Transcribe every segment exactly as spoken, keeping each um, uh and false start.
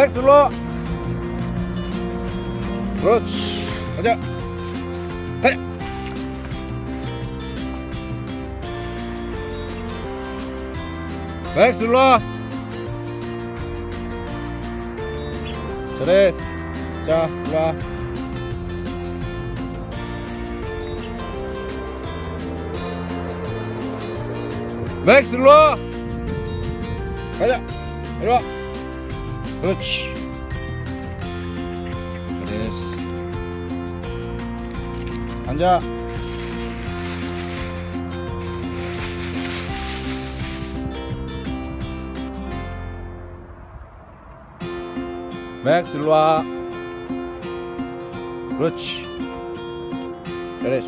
맥스 일로와. 그렇지. 가자. 가자. 맥스 일로와. 잘해. 자, 일로와. 맥스 일로와. 가자. 일로와. 그렇지. 잘했어. 앉아. 맥스 일로와. 그렇지. 잘했어.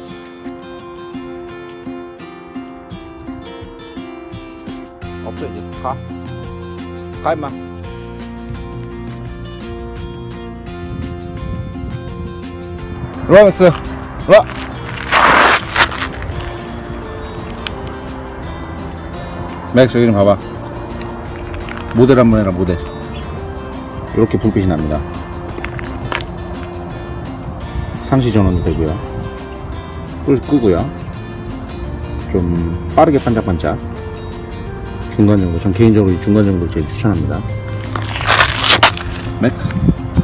없어 이제. 가. 가 임마. 일로와 맥스. 일로와. 맥스 여기 좀 봐봐. 모델 한번 해라. 모델. 이렇게 불빛이 납니다. 상시 전원도 되고요. 불 끄고요. 좀 빠르게 반짝반짝. 중간 정도. 전 개인적으로 이 중간 정도 제일 추천합니다. 맥스.